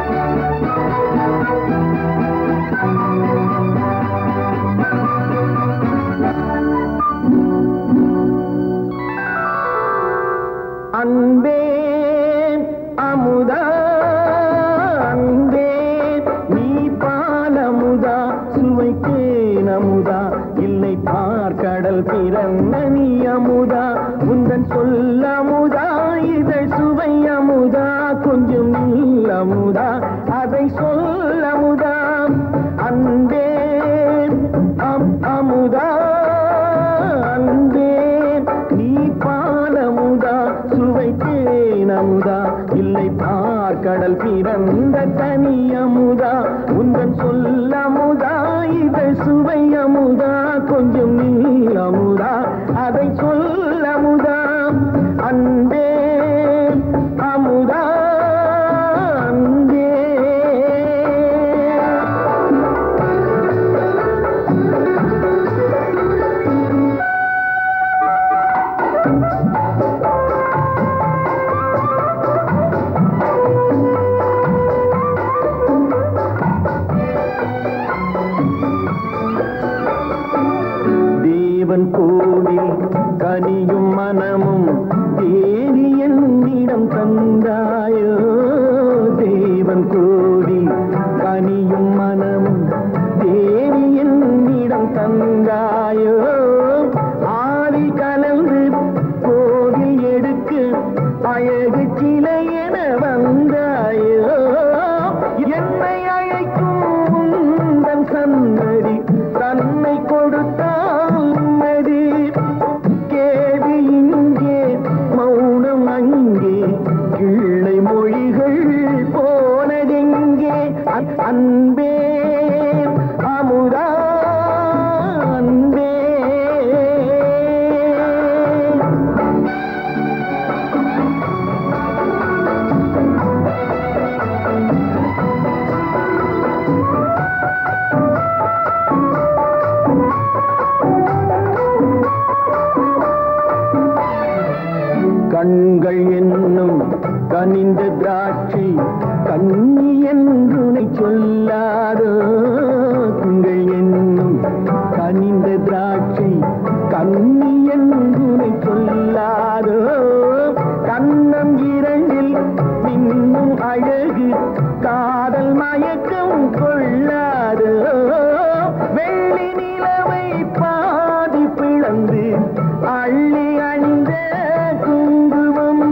அன்பே அமுதா அன்பே நீ பாலமுதா சுவைத்தேன் அமுதா இல்லை பார்க்கடல் பிறந்த நீ அமுதா உந்தன் சொல்ல அமுதா இதழ் சுவை அமுதா கொஞ்சம் நீல் அமுதா அதை சொல்ல அமுதா அன்பே அமுதா அன்பே நீ பாலமுதா சுவைத்தேன் அமுதா இல்லை பார்க்கடல் பிறந்த தனி அமுதா உந்தன் சொல்ல அமுதா இதழ் சுவை அமுதா கொஞ்சம் நீல் அமுதா அதை சொல்ல அமுதா அன்பே அமுதா அன்பே தேவன் கோவில் கனியும் மனமும் தேவி என்னிடம் தந்தாயோ தேவன் கோவில் கனியும் மனமும் தேவி என்னிடம் தந்தாயோ ஆவி கலந்து கோவில் எடுக்க அழகு சிலை என வந்தாயோ என்னை அழைக்கும் உந்தன் சன்னதி தன்னை கொடுத்தால் நதி கேள்வி இங்கே மௌனம் அங்கே கிள்ளை மொழிகள் போனதெங்கே அன்பே அமுதா அன்பே கண்கள் என்னும் கனிந்த திராட்சை கண்ணி என்று சொல்லாதோ கண்கள் என்னும் கனிந்த திராட்சை கண்ணி என்று சொல்லாதோ கண்ணம் இரண்டில் மின்னும் அழகு காதல் மயக்கம் கொள்ளாதோ வெள்ளி நிலவை பாதி பிளந்து அள்ளி அணிந்த குங்குமம்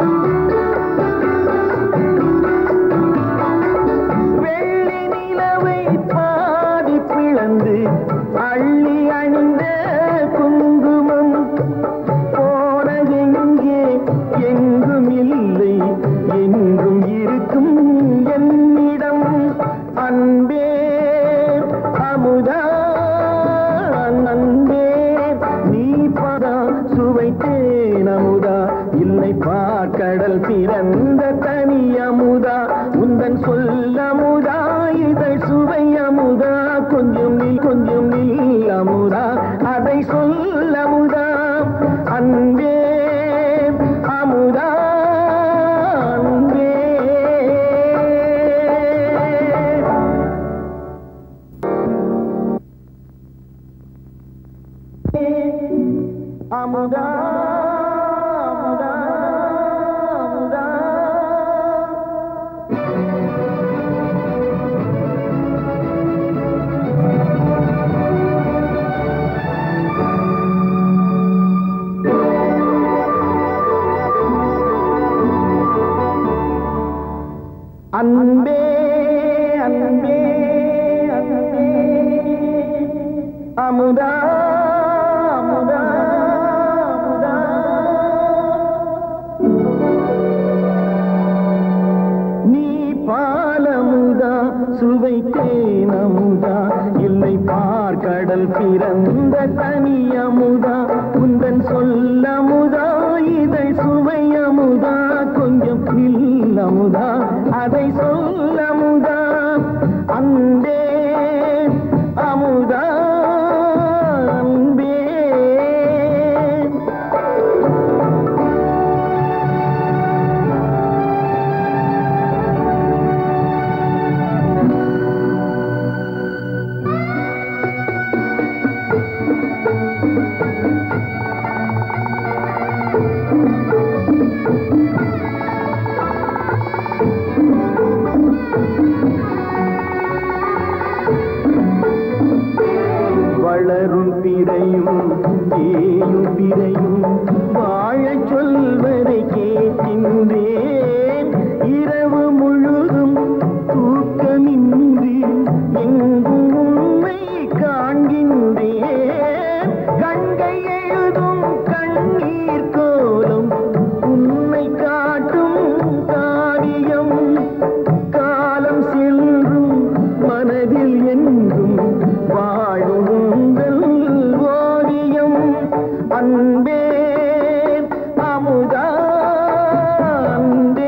வெள்ளி நிலவை பாதி பிளந்து அள்ளி அணிந்த குங்குமம் போனதெங்கே எங்கும் இல்லை என்றும் இருக்கும் என்னிடம் அன்பே அமுதா அன்பே நீ பதா சுவைத்தேன் அமுதா இல்லை பார்க்கடல் பிறந்த தனி அமுதா உந்தன் சொல்ல அமுதா இதழ் சுவை அமுதா கொஞ்சம் நீல் அமுதா அதை சொல்ல அமுதா அன்பே அமுதா அன்பே அமுதா அமுதா அமுதா அன்பே அன்பே அன்பே அமுதா அமுதா அமுதா நீ பாலமுதா சுவைத்தேன் அமுதா இல்லை பார்க்கடல் பிறந்த தனி அமுதா உந்தன் சொல்ல அமுதா இதழ் சுவை அமுதா கொஞ்சம் நில் அமுதா அதை சொல்ல அமுதா அன்பே அமுதா அன்பே பிறையும் தேயும் பிறையும் வாழச் சொல்வதை கேட்கின்றேன். இரவு முழுதும் தூக்கமின்றி எங்கும் உண்மை காண்கின்றேன். கங்கை எழுதும் கண்ணீர் கோலம் உன்னை காட்டும் காரியம். காலம் சென்றும் மனதில் என்றும் வாழும் உங்கள் ஓவியம். அன்பே அமுதா அன்பே.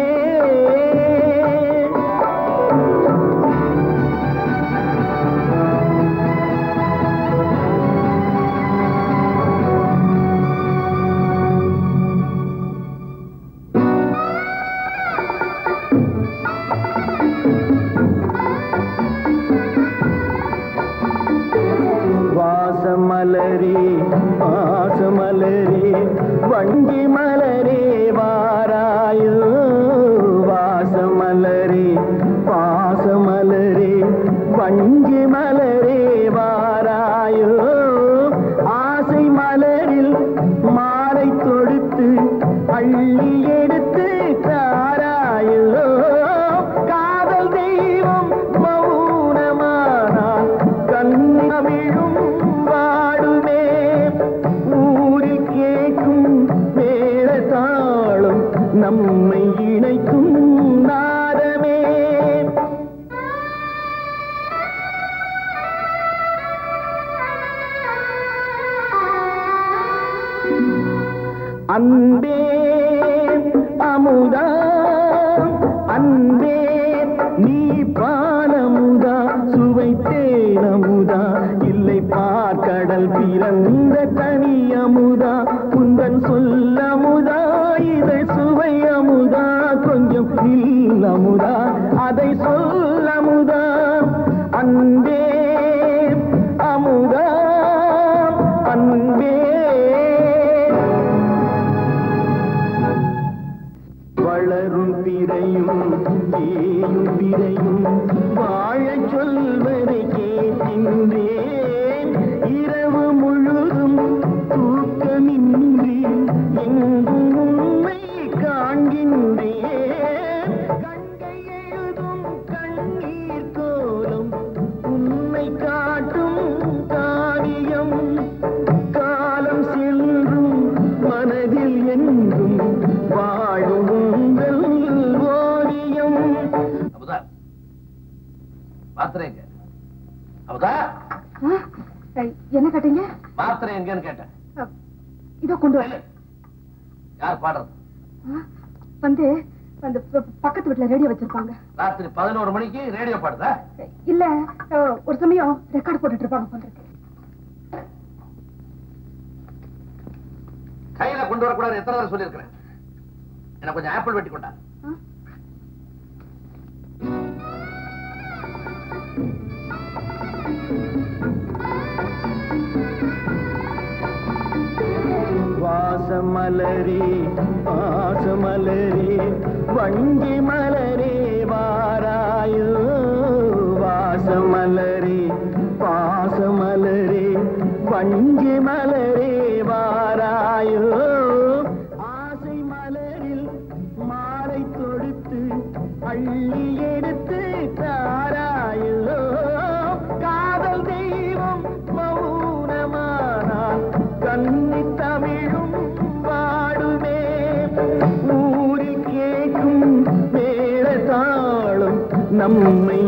வாசமலரே பாசமலரே வண்டி மலரே வாராயோ. வாசமலரே பாசமலரே வண்டி மலரே வாராயோ. ஆசை மலரில் மாலை தொடுத்து அள்ளி எடுத்து தாராயோ. காதல் தெய்வம் மௌனமானால் கண்ணமிழும் வாடுமே. ஊரில் கேட்கும் மேளதாளம் நம்மை இணைக்கும் நாதமே. அன்பே அமுதா அன்பே நீ பாலமுதா சுவைத்தேனமுதா இல்லை பார்க்கடல் பிறந்த தனி அமுதா. உந்தன் சொல்லமுதா இதை சுவை அமுதா. கொஞ்சம் இல்லமுதா அதை சொல்லமுதா. அன்பே அமுதா அன்பே. வளரும் பிறையும் தேயும் பிறையும் வாழச் சொல்வதை கேட்கின்றேன். இரவு முழுதும் தூக்கமின்றி எங்கும் உண்மை காண்கின்றேன். கங்கை எழுதும் கண்ணீர் கோலம் உன்னை காட்டும் காரியம். காலம் சென்றும் மனதில் என்றும் வாழும் உங்கள் ஓவியம். அமுதா மாத்திரை எங்க? அமுதா என்ன கேட்டீங்க? மாத்திரை எங்கன்னு கேட்டேன். இதோ கொண்டு வர. யார் பாடுறது? வந்து அந்த பக்கத்து வீட்டுல ரேடியோ வச்சிருப்பாங்க. ராத்திரி 11 மணிக்கு ரேடியோ பாடுதா? இல்ல ஒரு சமயம் ரெக்கார்ட் போட்டுட்டு இருப்பாங்க போல இருக்கு. கையில கொண்டு வரக்கூடாது எத்தனை தடவை சொல்லியிருக்கிறேன். எனக்கு கொஞ்சம் ஆப்பிள் வெட்டி கொண்டா. வாசமலரே பாசமலரே வண்டி மலரே வாராயோ. வாசமலரே பாசமலரே வண்டி மலரே வாராயோ. ஆசை மலரில் மாலை தொடுத்து அள்ளி எடுத்து தாராயோ. காதல் தெய்வம் மௌனமானால் கண்ணி தமிழும் வாடுமே. ஊரில் கேட்கும் மேளதாளம் நம்மை